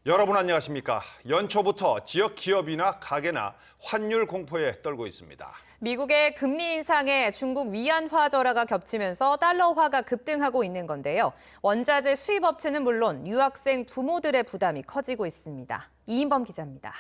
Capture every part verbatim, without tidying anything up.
여러분 안녕하십니까? 연초부터 지역 기업이나 가게나 환율 공포에 떨고 있습니다. 미국의 금리 인상에 중국 위안화절하가 겹치면서 달러화가 급등하고 있는 건데요. 원자재 수입업체는 물론 유학생 부모들의 부담이 커지고 있습니다. 이인범 기자입니다.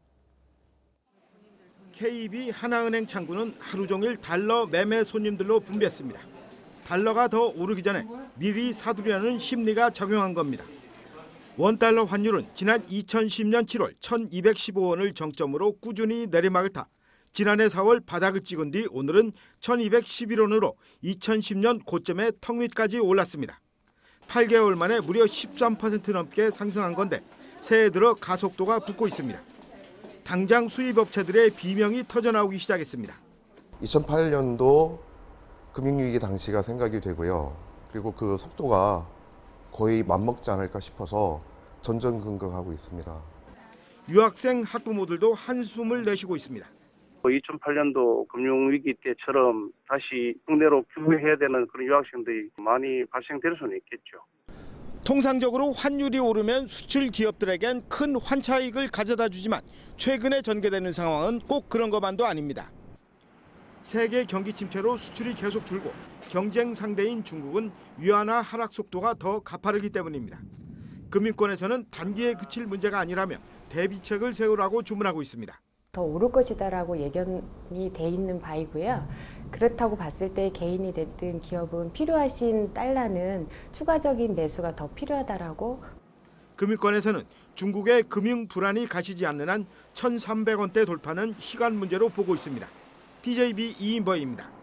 케이비 하나은행 창구는 하루 종일 달러 매매 손님들로 붐볐습니다. 달러가 더 오르기 전에 미리 사두려는 심리가 작용한 겁니다. 원달러 환율은 지난 이천십 년 칠월 천이백십오 원을 정점으로 꾸준히 내리막을 타 지난해 사월 바닥을 찍은 뒤 오늘은 천이백십일 원으로 이천십 년 고점에 턱 밑까지 올랐습니다. 팔 개월 만에 무려 십삼 퍼센트 넘게 상승한 건데 새해 들어 가속도가 붙고 있습니다. 당장 수입업체들의 비명이 터져나오기 시작했습니다. 이천팔 년도 금융위기 당시가 생각이 되고요. 그리고 그 속도가 거의 맞먹지 않을까 싶어서 전전긍긍하고 있습니다. 유학생 학부모들도 한숨을 내쉬고 있습니다. 이천팔 년도 금융위기 때처럼 다시 국내로 귀국해야 되는 그런 유학생들이 많이 발생될 수는 있겠죠. 통상적으로 환율이 오르면 수출 기업들에겐 큰 환차익을 가져다 주지만 최근에 전개되는 상황은 꼭 그런 것만도 아닙니다. 세계 경기 침체로 수출이 계속 줄고 경쟁 상대인 중국은 위안화 하락 속도가 더 가파르기 때문입니다. 금융권에서는 단기에 그칠 문제가 아니라며 대비책을 세우라고 주문하고 있습니다. 더 오를 것이다라고 예견이 돼 있는 바이고요. 그렇다고 봤을 때 개인이 됐든 기업은 필요하신 달러는 추가적인 매수가 더 필요하다라고. 금융권에서는 중국의 금융 불안이 가시지 않는 한 천삼백 원대 돌파는 시간 문제로 보고 있습니다. 티제이비 이인범입니다.